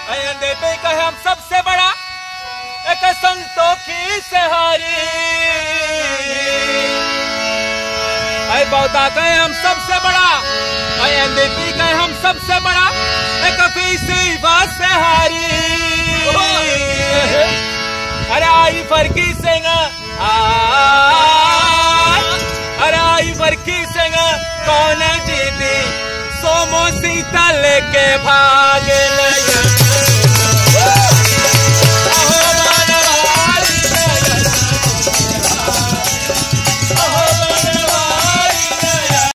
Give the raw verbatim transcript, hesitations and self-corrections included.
NDP का हम सबसे बड़ा एक संतोखी से हारी ऐ बहुता का हम सबसे बड़ा एनडीपी का हम सबसे बड़ा एक फीसी बात से हारी। अरे आई फरकी सिंह अरे आई फरकी सिंह कौन जीती सोमो सीता लेके भाई।